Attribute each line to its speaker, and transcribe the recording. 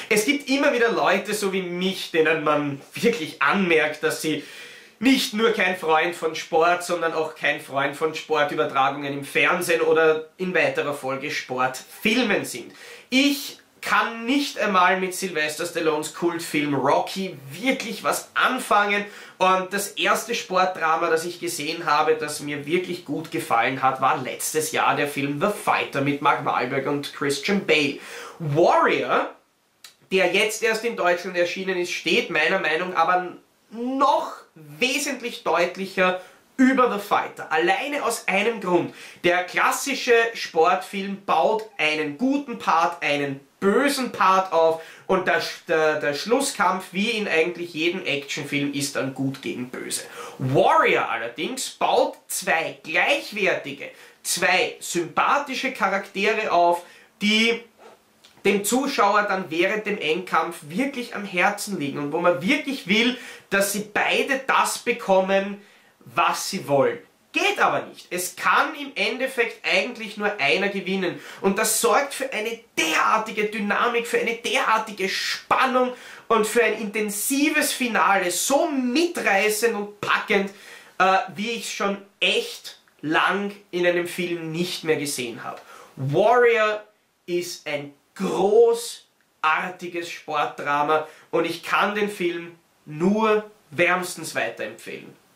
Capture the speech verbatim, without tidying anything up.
Speaker 1: Es gibt immer wieder Leute, so wie mich, denen man wirklich anmerkt, dass sie nicht nur kein Freund von Sport, sondern auch kein Freund von Sportübertragungen im Fernsehen oder in weiterer Folge Sportfilmen sind. Ich kann nicht einmal mit Sylvester Stallones Kultfilm Rocky wirklich was anfangen, und das erste Sportdrama, das ich gesehen habe, das mir wirklich gut gefallen hat, war letztes Jahr der Film The Fighter mit Mark Wahlberg und Christian Bale. Warrior, der jetzt erst in Deutschland erschienen ist, steht meiner Meinung nach aber noch wesentlich deutlicher über The Fighter. Alleine aus einem Grund. Der klassische Sportfilm baut einen guten Part, einen bösen Part auf, und der, der, der Schlusskampf, wie in eigentlich jedem Actionfilm, ist dann gut gegen böse. Warrior allerdings baut zwei gleichwertige, zwei sympathische Charaktere auf, die dem Zuschauer dann während dem Endkampf wirklich am Herzen liegen und wo man wirklich will, dass sie beide das bekommen, was sie wollen. Geht aber nicht. Es kann im Endeffekt eigentlich nur einer gewinnen, und das sorgt für eine derartige Dynamik, für eine derartige Spannung und für ein intensives Finale, so mitreißend und packend, äh, wie ich es schon echt lang in einem Film nicht mehr gesehen habe. Warrior ist ein großartiges Sportdrama, und ich kann den Film nur wärmstens weiterempfehlen.